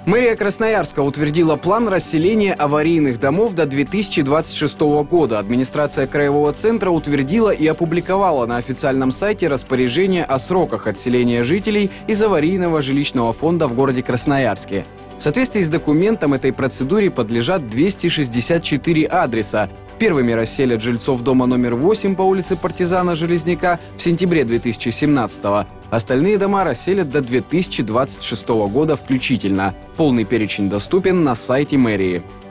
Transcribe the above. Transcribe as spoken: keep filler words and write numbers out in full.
Мэрия Красноярска утвердила план расселения аварийных домов до две тысячи двадцать шестого года. Администрация краевого центра утвердила и опубликовала на официальном сайте распоряжение о сроках отселения жителей из аварийного жилищного фонда в городе Красноярске. В соответствии с документом этой процедуре подлежат двести шестьдесят четыре адреса. Первыми расселят жильцов дома номер восемь по улице Партизана Железняка в сентябре две тысячи семнадцатого. Остальные дома расселят до две тысячи двадцать шестого года включительно. Полный перечень доступен на сайте мэрии.